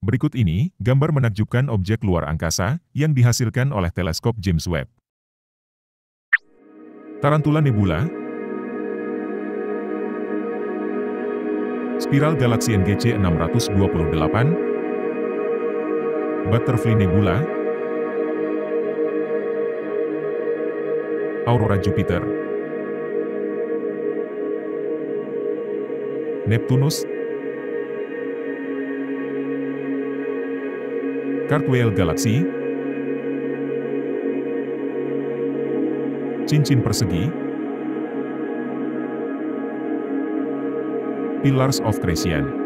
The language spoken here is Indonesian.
Berikut ini, gambar menakjubkan objek luar angkasa yang dihasilkan oleh teleskop James Webb. Tarantula Nebula, spiral galaksi NGC 628, Butterfly Nebula, Aurora Jupiter, Neptunus, Cartwheel Galaxy, cincin persegi, Pillars of Creation.